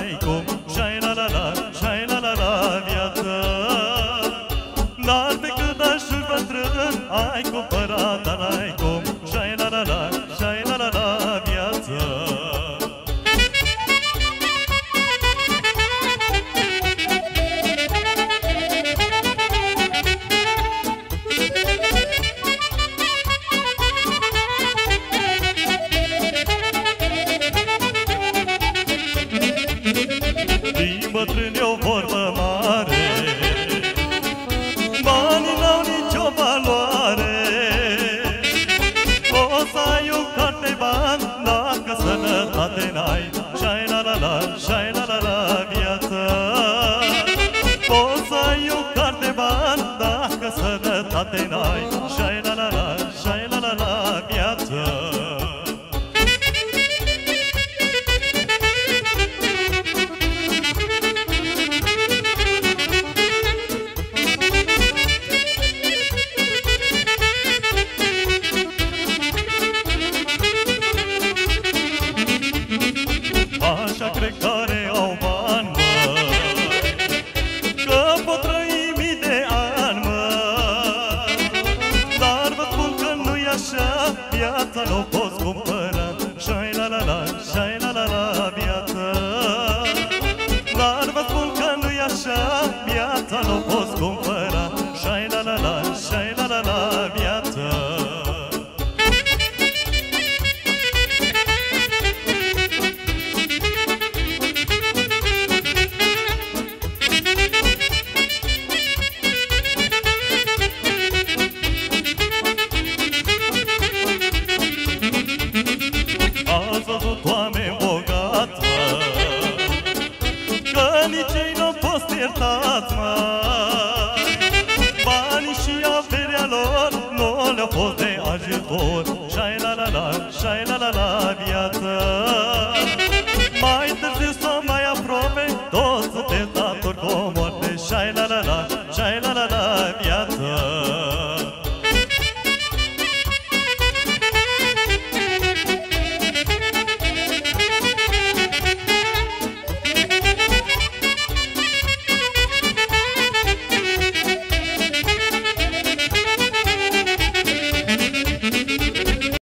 n-ai cum, șai la la la, șai la la la viață. Dar pe cât ajungi bătrân, ai cumpărat, dar n-ai cum, șai la la la, șai la la la viață. Din bătrâni o vorbă mare, banii n-au nicio valoare. O să ai un card de bani dacă sănătate n-ai, șai la la la, șai la la la viață. O să ai un card de bani dacă sănătate n-ai, șai la la la, șai la la la viață. Așa cred care au bani, măi, că pot trăi mii de ani, măi. Dar vă spun că nu-i așa, viața n-o poți cumpăra, șai la la la, șai la la la viață. Dar vă spun că nu-i așa, viața n-o poți cumpăra, șai la la la, șai la la la viață. Ați văzut oameni bogați, mă, că nici ei n-au fost iertați, mă.